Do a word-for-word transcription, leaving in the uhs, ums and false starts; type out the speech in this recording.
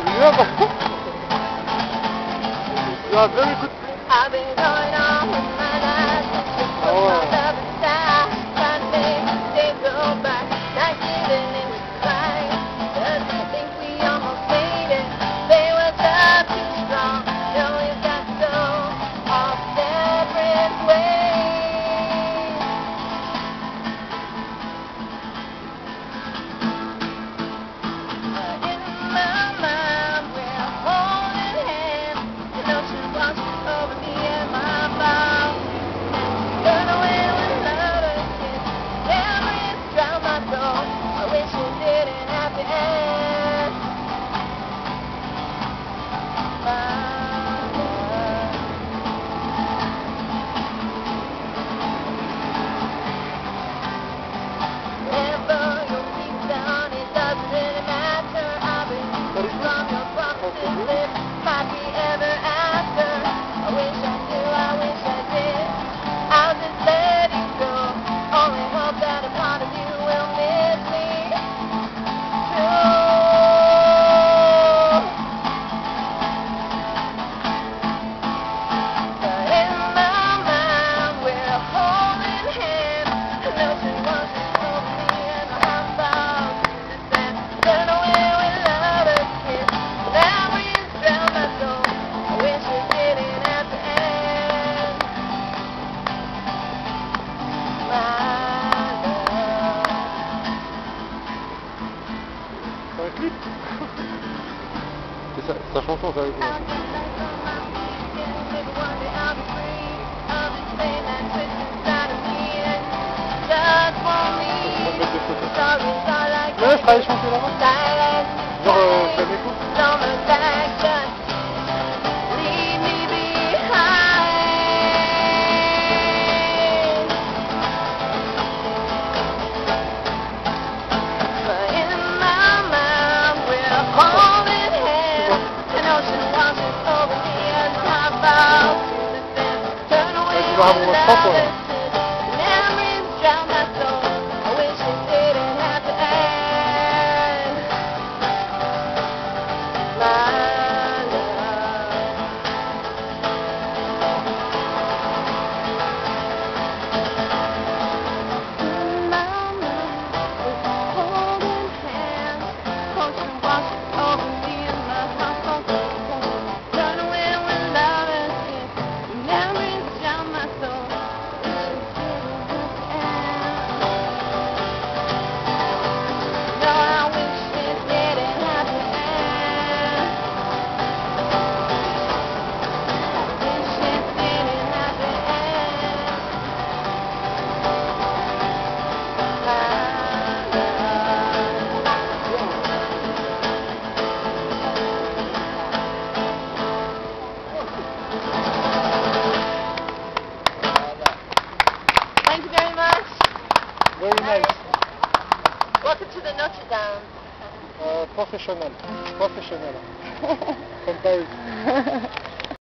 You are very good. I've been going on with my life since you put my love aside, trying to make the day go by, not giving in to crying. Does it think we almost made it? They were love too strong. No, we've got to go our separate ways. Uh, in my mind, we're holding hands. The ocean washes over me and my mouth. Turn away when lovers kiss. Memories drown my soul. I wish it didn't have to end. My love. Whenever you're deep down, it doesn't really matter. I've been from your promises, live happy ever after. I wish I knew, I wish I did. I'll just let you go. Only hope that a part of you will miss me too. But in my mind, we're holding hands. An ocean washes over me and I'm bound to stand. Turn away when lovers kiss. Memories drown my soul. I wish it didn't have to end. My love. C'est un clip. C'est sa, sa chanson, ça. I'll get back on my feet again. Maybe one day I'll be free of this pain that twists inside of me and just won't leave. Stories are like Ouais, je travaille chanter là-bas. silence. Genre, euh, fais mes coups. Don't look back, just leave me behind. But in my mind, we're holding hands. An ocean washes over me as I bow to the sand. Turn away tu vas avoir when un propre, lovers kiss. Memories drown my soul. I wish it didn't have to end. My love. In my mind, we're holding hands. Ocean washes over me and my heart goes cold. Turn away when lovers kiss. Memories drown my soul. Wish it didn't have to end. No, I wish it didn't have to end. I wish it didn't have to end. My love. Thank you very much. Very nice. Welcome to the Notre Dame. Uh, professional. Professional. From Paris.